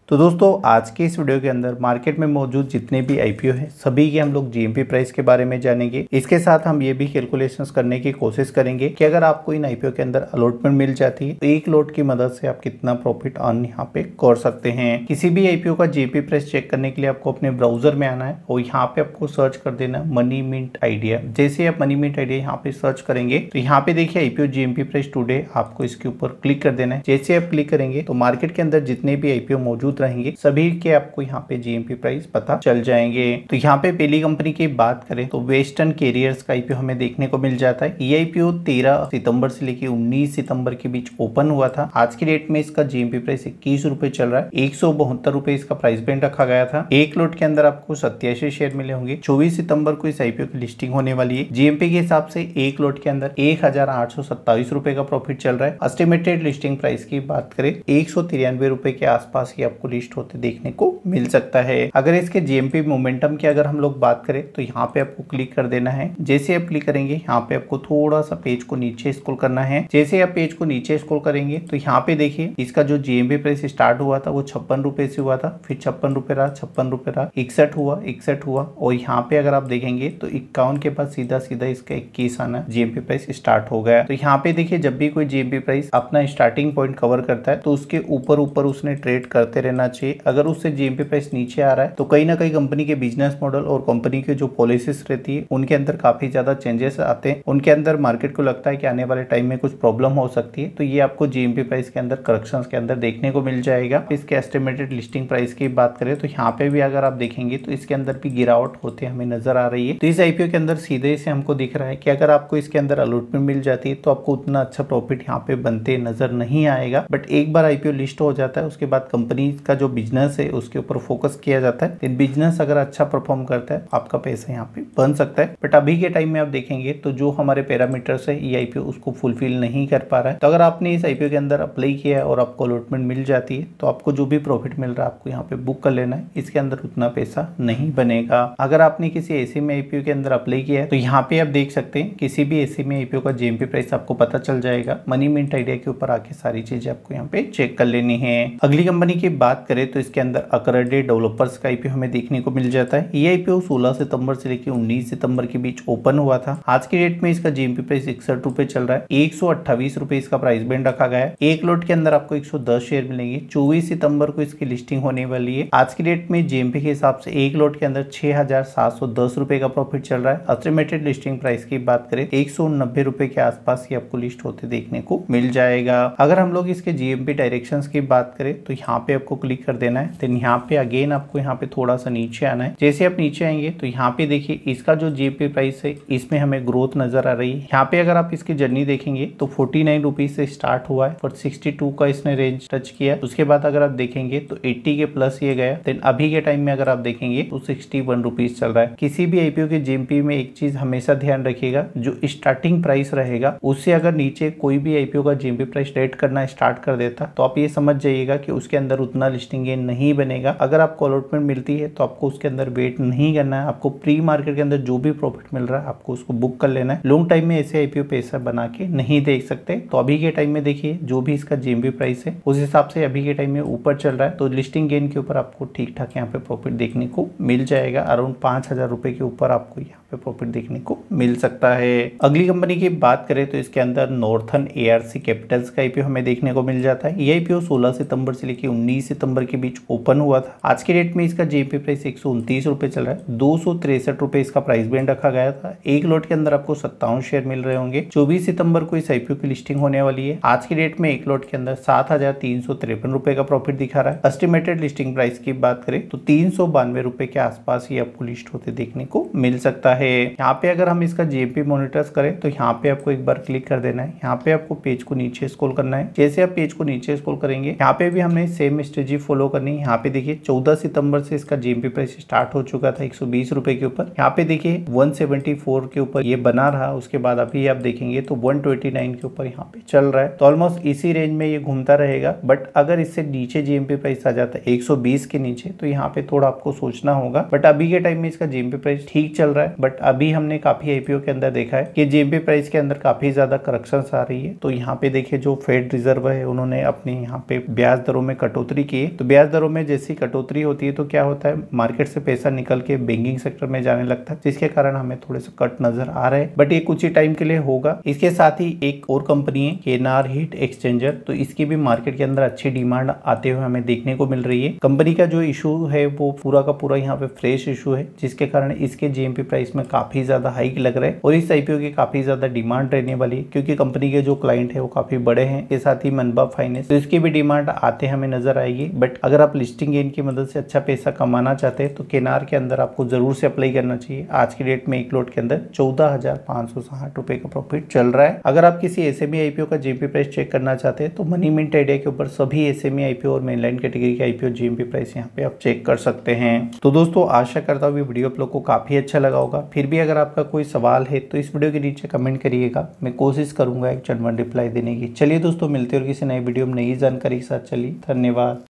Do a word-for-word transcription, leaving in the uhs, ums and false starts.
तो दोस्तों आज के इस वीडियो के अंदर मार्केट में मौजूद जितने भी आईपीओ हैं सभी के हम लोग जीएमपी प्राइस के बारे में जानेंगे। इसके साथ हम ये भी कैलकुलेशंस करने की कोशिश करेंगे कि अगर आपको इन आईपीओ के अंदर अलॉटमेंट मिल जाती है तो एक लॉट की मदद से आप कितना प्रॉफिट अर्न यहाँ पे कर सकते हैं। किसी भी आईपीओ का जीएमपी प्राइस चेक करने के लिए आपको अपने ब्राउजर में आना है और यहाँ पे आपको सर्च कर देना मनी मिंट आइडिया। जैसे आप मनी मिंट आइडिया यहाँ पे सर्च करेंगे तो यहाँ पे देखिए आईपीओ जीएमपी प्राइस टुडे, आपको इसके ऊपर क्लिक कर देना है। जैसे आप क्लिक करेंगे तो मार्केट के अंदर जितने भी आईपीओ मौजूद रहेंगे सभी के आपको यहाँ पे जीएमपी प्राइस पता चल जाएंगे। तो यहाँ पे पहली कंपनी की बात करें तो वेस्टर्न कैरियर्स का आईपीओ हमें देखने को मिल जाता है। ये आईपीओ तेरह सितंबर से लेकर उन्नीस सितंबर के बीच ओपन हुआ था। आज की डेट में इसका जीएमपी प्राइस इक्कीस रुपए चल रहा है। एक सौ बहत्तर रुपए इसका प्राइस बैंड रखा गया था। एक लॉट के अंदर आपको सत्तासी शेयर मिले होंगे। चौबीस सितंबर को इस आईपीओ की लिस्टिंग होने वाली है। जीएमपी के हिसाब से एक लॉट के अंदर एक हजार आठ सौ सत्ताईस रुपए का प्रॉफिट चल रहा है। एस्टिमेटेड लिस्टिंग प्राइस की बात करें एक सौ तिरानवे रुपए के आसपास ही आपको लिस्ट होते देखने को मिल सकता है। अगर इसके जीएमपी मोमेंटम की अगर हम लोग बात करें तो यहाँ पे आपको क्लिक कर देना है। जैसे आप क्लिक करेंगे यहाँ पे आपको थोड़ा सा पेज को नीचे स्क्रॉल करना है। जैसे आप पेज को नीचे स्क्रॉल करेंगे तो यहाँ पे देखिए इसका जो जीएमपी प्राइस स्टार्ट हुआ था वो छप्पन रुपए से हुआ था, फिर छप्पन रुपए रहा, छप्पन रुपए रहा, इकसठ हुआ, इकसठ हुआ और यहाँ पे अगर आप देखेंगे तो इक्यावन के बाद सीधा सीधा इसका इक्कीस आना जीएमपी प्राइस स्टार्ट हो गया। तो यहाँ पे देखिए जब भी कोई जीएमपी प्राइस अपना स्टार्टिंग पॉइंट कवर करता है तो उसके ऊपर ऊपर उसने ट्रेड करते रहना चाहिए। अगर उससे जीएमपी प्राइस नीचे आ रहा है तो कहीं ना कहीं कंपनी के बिजनेस मॉडल और कंपनी के जो पॉलिसीज रहती है उनके अंदर काफी ज्यादा चेंजेस आते हैं। उनके अंदर मार्केट को लगता है कि आने वाले टाइम में कुछ प्रॉब्लम हो सकती है, तो ये आपको जीएमपी प्राइस के अंदर करेक्शंस के अंदर देखने को मिल जाएगा। इसके एस्टिमेटेड लिस्टिंग प्राइस की बात करें तो यहाँ पे भी अगर आप देखेंगे तो इसके अंदर भी गिरावट होते हमें नजर आ रही है। तो इस आईपीओ के अंदर सीधे से हमको दिख रहा है कि अगर आपको इसके अंदर अलॉटमेंट मिल जाती है तो आपको उतना अच्छा प्रॉफिट यहाँ पे बनते नजर नहीं आएगा। बट एक बार आईपीओ लिस्ट हो जाता है उसके बाद कंपनी का जो बिजनेस है उसके ऊपर फोकस किया जाता है। बिजनेस अगर अच्छा परफॉर्म करता है आपका पैसा यहाँ पे बन सकता है। बट अभी के टाइम में आप देखेंगे तो जो हमारे पैरामीटर्स है ये आईपीओ उसको फुलफिल नहीं कर पा रहा है। तो अगर आपने इस आईपीओ के अंदर अप्लाई किया है और आपको अलॉटमेंट मिल जाती है तो आपको जो भी प्रॉफिट मिल रहा है आपको यहाँ पे बुक कर लेना है। इसके अंदर उतना पैसा नहीं बनेगा। अगर आपने किसी ऐसे में आईपीओ के अंदर अप्लाई किया है तो यहाँ पे आप देख सकते हैं किसी भी ऐसे में आईपीओ का जीएमपी प्राइस आपको पता चल जाएगा। मनी मिंट आइडिया के ऊपर आके सारी चीजें आपको यहाँ पे चेक कर लेनी है। अगली कंपनी की बात करें तो इसके अंदर अकरडे डेवलपर्स का आईपीओ हमें देखने को मिल जाता है। ये आईपीओ सोलह सितंबर से लेकर उन्नीस सितंबर के बीच ओपन हुआ था। आज की डेट में इसका जीएमपी प्राइस इकसठ रुपए चल रहा है। एक सौ अट्ठाईस रुपए इसका प्राइस बैंड रखा गया है। एक लॉट के अंदर आपको एक सौ दस शेयर मिलेंगे। चौबीस सितंबर को इसकी लिस्टिंग होने वाली है। आज की डेट में जीएमपी के हिसाब से एक लॉट के अंदर छह हजार सात सौ दस रुपए का प्रॉफिट चल रहा है। एस्टिमेटेड लिस्टिंग प्राइस की बात करें एक सौ नब्बे रुपए के आसपास ही आपको लिस्ट होते देखने को मिल जाएगा। अगर हम लोग इसके जीएमपी डायरेक्शंस की बात करें तो यहाँ पे आपको क्लिक कर देना है। देन यहाँ पे अगेन आपको यहाँ पे थोड़ा सा नीचे आना है। जैसे आप नीचे आएंगे तो यहाँ पे देखिए इसका जो जीएमपी प्राइस है इसमें हमें ग्रोथ नजर आ रही है। यहाँ पे अगर आप इसकी जर्नी देखेंगे तो फोर्टी नाइन रुपीज से स्टार्ट हुआ है और सिक्सटी टू का इसने रेंज टच किया। उसके बाद अगर आप देखेंगे तो अस्सी के प्लस ये गया। देन अभी के टाइम में अगर आप देखेंगे तो सिक्सटी वन रुपीज चल रहा है। किसी भी आईपीओ के जीएमपी में एक चीज हमेशा ध्यान रखिएगा, जो स्टार्टिंग प्राइस रहेगा उससे अगर नीचे कोई भी आईपीओ का जीएमपी प्राइस ट्रेड करना स्टार्ट कर देता तो आप ये समझ जाइएगा कि उसके अंदर उतना लिस्टिंग गेन नहीं बनेगा। अगर आपको अलॉटमेंट मिलती है तो आपको उसके अंदर वेट नहीं करना है। आपको प्री मार्केट के अंदर जो भी प्रॉफिट मिल रहा है आपको उसको बुक कर लेना है। लॉन्ग टाइम में ऐसे आईपीओ पैसा बना के नहीं देख सकते। तो अभी के टाइम में देखिए जो भी इसका जीएमपी प्राइस है उस हिसाब से अभी के टाइम में ऊपर चल रहा है तो लिस्टिंग गेन के ऊपर आपको ठीक ठाक यहाँ पे प्रॉफिट देखने को मिल जाएगा। अराउंड पांच हजार रुपए के ऊपर आपको यहाँ पे प्रॉफिट देखने को मिल सकता है। अगली कंपनी की बात करें तो इसके अंदर नॉर्थन एआरसी कैपिटल्स का आईपीओ हमें देखने को मिल जाता है। ये आईपीओ सोलह सितंबर से लेकर उन्नीस सितंबर के बीच ओपन हुआ था। आज की डेट में इसका जीएमपी प्राइस एक सौ उनतीस रुपए चल रहा है। दो सौ तिरसठ रुपए इसका प्राइस बैंड रखा गया था। एक लॉट के अंदर आपको सत्तावन शेयर मिल रहे होंगे। चौबीस सितंबर को इस आईपीओ की लिस्टिंग होने वाली है। आज की डेट में एक लॉट के अंदर सात हजार तीन सौ तिरपन रुपए का प्रॉफिट दिखा रहा है। एस्टिमेटेड लिस्टिंग प्राइस की बात करें तो तीन सौ बानवे रुपए के आसपास ही आपको लिस्ट होते देखने को मिल सकता है। यहाँ पे अगर हम इसका जीएमपी मॉनिटर्स करें तो यहाँ पे आपको एक बार क्लिक कर देना है। यहाँ पे आपको पेज को नीचे स्क्रॉल करना है। जैसे आप पेज को नीचे स्क्रॉल करेंगे यहाँ पे भी हमने सेम स्ट्रेटजी फॉलो करनी है। यहाँ पे देखिए चौदह सितंबर से इसका जीएमपी प्राइस स्टार्ट हो चुका था एक सौ बीस रुपए के ऊपर। यहाँ पे देखिए एक सौ चौहत्तर के ऊपर ये बना रहा। उसके बाद अभी आप देखेंगे तो एक सौ उनतीस के ऊपर यहाँ पे चल रहा है। तो ऑलमोस्ट इसी रेंज में ये घूमता रहेगा। बट अगर इससे नीचे जीएमपी प्राइस आ जाता है एक सौ बीस के नीचे तो यहाँ पे थोड़ा आपको सोचना होगा। बट अभी के टाइम में इसका जीएमपी प्राइस ठीक चल रहा है। बट अभी हमने काफी आईपीओ के अंदर देखा है कि जीएमपी प्राइस के अंदर काफी ज्यादा करेक्शंस आ रही है। तो यहाँ पे देखिए जो फेड रिजर्व है उन्होंने अपने यहाँ पे ब्याज दरों में कटौती किए तो ब्याज दरों में जैसी कटौती होती है तो क्या होता है, मार्केट से पैसा निकल के बैंकिंग सेक्टर में जाने लगता है, जिसके कारण हमें थोड़े से कट नजर आ रहे हैं, बट ये कुछ ही टाइम के लिए होगा। इसके साथ ही एक और कंपनी है केएनआर हीट एक्सचेंजर, तो इसकी भी मार्केट के अंदर अच्छी डिमांड आते हुए हमें देखने को मिल रही है। कंपनी का जो इशू है वो पूरा का पूरा यहाँ पे फ्रेश इशू है, जिसके कारण इसके जीएमपी प्राइस में काफी ज्यादा हाइक लग रहा है और इस आईपीओ की काफी ज्यादा डिमांड रहने वाली है, क्योंकि कंपनी के जो क्लाइंट है वो काफी बड़े हैं, इसके साथ ही मनबा फाइनेंस, तो इसकी भी डिमांड आते हमें नजर आएगी। बट अगर आप लिस्टिंग गेन की मदद से अच्छा पैसा कमाना चाहते हैं तो केएनआर के अंदर आपको जरूर से अप्लाई करना चाहिए। आज की डेट में एक लोट के अंदर चौदह हजार पांच सौ साठ रुपए का प्रॉफिट चल रहा है। अगर आप किसी एसएमई आईपीओ का जीएमपी प्राइस चेक करना चाहते हैं तो मनी मिंट आइडिया के ऊपर सभी एसएमई आईपीओ और मेनलाइन कैटेगरी के आईपीओ जीएमपी प्राइस यहाँ पे आप चेक कर सकते हैं। तो दोस्तों आशा करता हूँ वीडियो आप लोग को काफी अच्छा लगा होगा। फिर भी अगर आपका कोई सवाल है तो इस वीडियो के नीचे कमेंट करिएगा, मैं कोशिश करूंगा एक चटपट रिप्लाई देने की। चलिए दोस्तों मिलते हैं और किसी नई वीडियो में नई जानकारी के साथ। चलिए धन्यवाद।